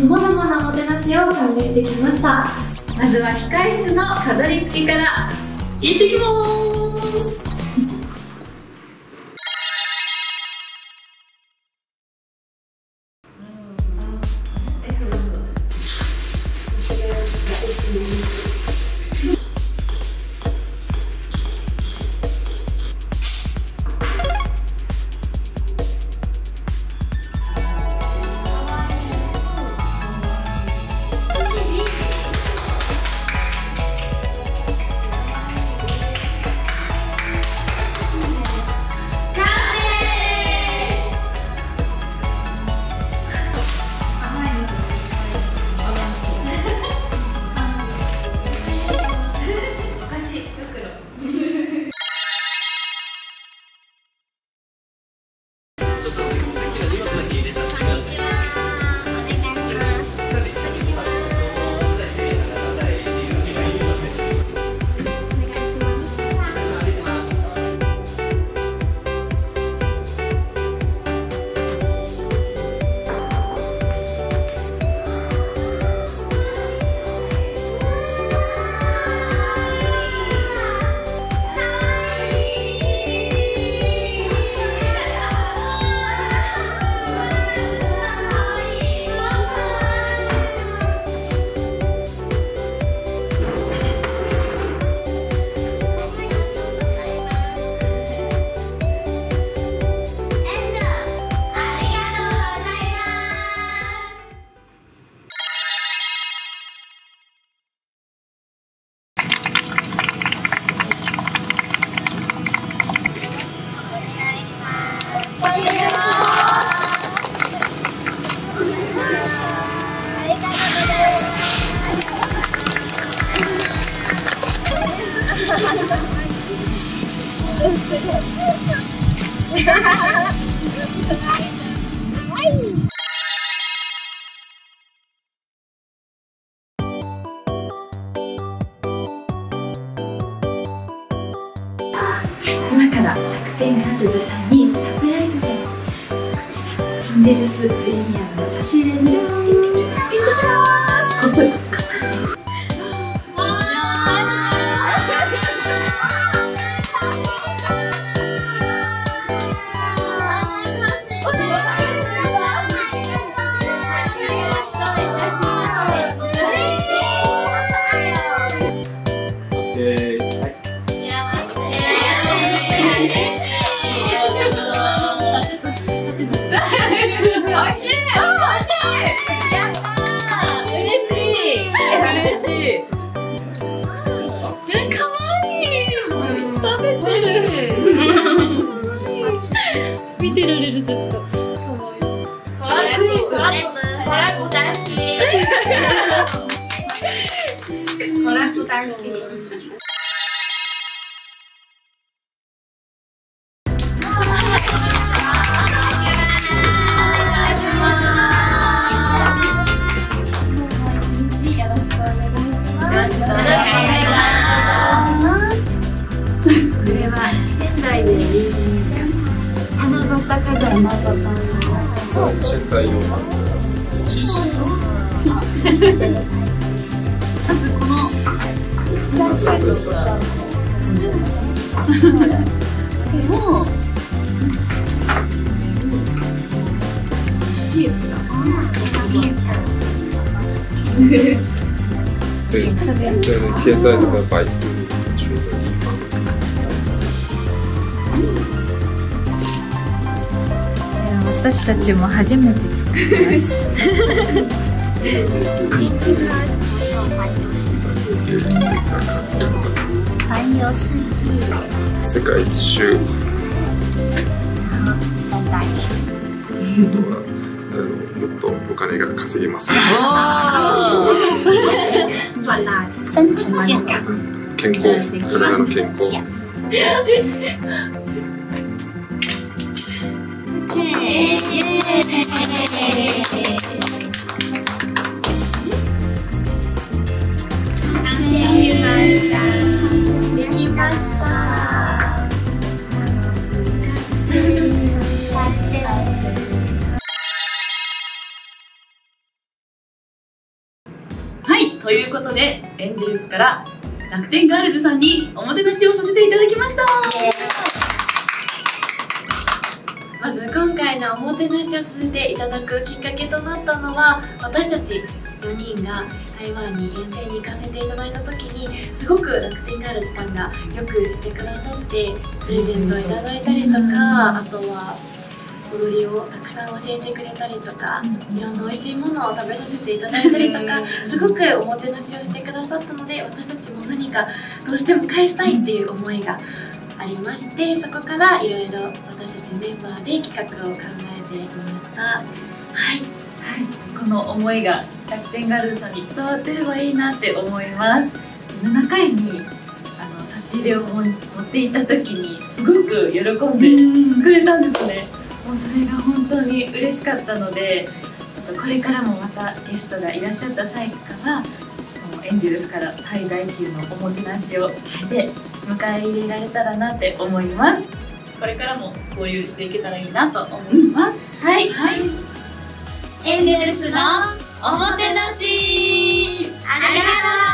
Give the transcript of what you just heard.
様々なもてなしを考えてきました。 まずは控室の飾り付けから行ってきまーす。 今から楽天ガールズさんにサプライズでこちらエンジェルスプレミアムの差し入れに行ってきます。こっそりこっそり。 見てられるずっと。 これ大好き。 现在有七夕。对，贴在那个白丝裙的地方。 私たちも初めて作ります。 环游世界。 世界一周。 赚大钱。 もっとお金が稼げます。 赚大钱。身体健康。 健康。体の健康。 できました。 スから楽天ガールズさんにおもてなしをさせていただきました。 まず今回のおもてなしをさせていただくきっかけとなったのは、私たち4人が台湾に遠征に行かせていただいた時に、すごく楽天ガールズさんがよくしてくださって、プレゼントをいただいたりとか、あとは踊りをたくさん教えてくれたりとか、いろんな美味しいものを食べさせていただいたりとか、すごくおもてなしをしてくださったので、私たちも何かどうしても返したいっていう思いがありまして、そこからいろいろ私たちメンバーで企画を考えてきました。はい、 この思いが楽天ガールズさんに伝わってればいいなって思います。7回に差し入れを持っていた時にすごく喜んでくれたんですね。もうそれが本当に嬉しかったので、これからもまたゲストがいらっしゃった際とかはエンジェルスから最大級のおもてなしをして迎え入れられたらなって思います。これからも交流していけたらいいなと思います。はい、 エンゼルスのおもてなしありがとう。